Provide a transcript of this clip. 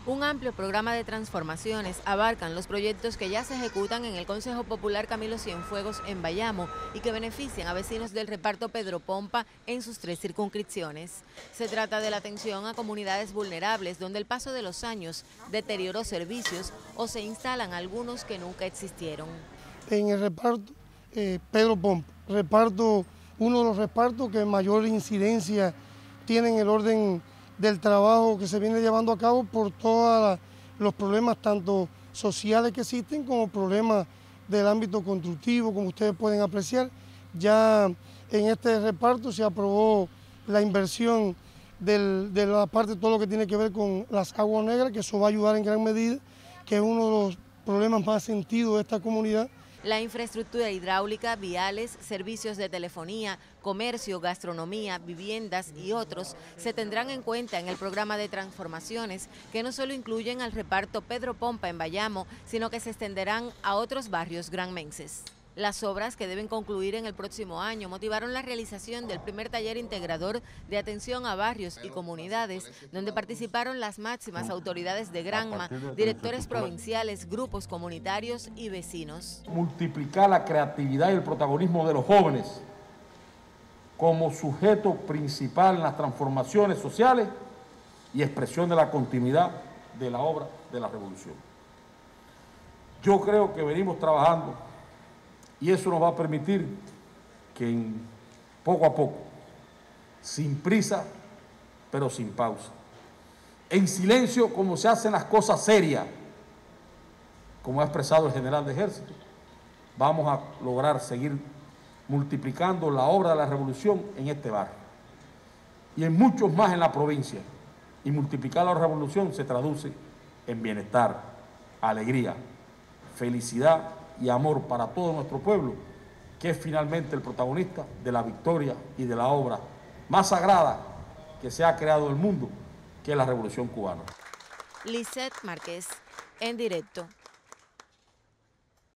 Un amplio programa de transformaciones abarcan los proyectos que ya se ejecutan en el Consejo Popular Camilo Cienfuegos en Bayamo y que benefician a vecinos del reparto Pedro Pompa en sus 3 circunscripciones. Se trata de la atención a comunidades vulnerables donde el paso de los años deterioró servicios o se instalan algunos que nunca existieron. En el reparto Pedro Pompa, uno de los repartos que mayor incidencia tiene en el orden del trabajo que se viene llevando a cabo por todos los problemas tanto sociales que existen como problemas del ámbito constructivo, como ustedes pueden apreciar. Ya en este reparto se aprobó la inversión de la parte de todo lo que tiene que ver con las aguas negras, que eso va a ayudar en gran medida, que es uno de los problemas más sentidos de esta comunidad. La infraestructura hidráulica, viales, servicios de telefonía, comercio, gastronomía, viviendas y otros se tendrán en cuenta en el programa de transformaciones que no solo incluyen al reparto Pedro Pompa en Bayamo, sino que se extenderán a otros barrios granmenses. Las obras, que deben concluir en el próximo año, motivaron la realización del primer taller integrador de atención a barrios y comunidades, donde participaron las máximas autoridades de Granma, directores provinciales, grupos comunitarios y vecinos. Multiplicar la creatividad y el protagonismo de los jóvenes como sujeto principal en las transformaciones sociales y expresión de la continuidad de la obra de la revolución. Yo creo que venimos trabajando y eso nos va a permitir que poco a poco, sin prisa, pero sin pausa, en silencio como se hacen las cosas serias, como ha expresado el general de ejército, vamos a lograr seguir multiplicando la obra de la revolución en este barrio y en muchos más en la provincia. Y multiplicar la revolución se traduce en bienestar, alegría, felicidad y amor para todo nuestro pueblo, que es finalmente el protagonista de la victoria y de la obra más sagrada que se ha creado en el mundo, que es la Revolución Cubana. Lisette Márquez, en directo.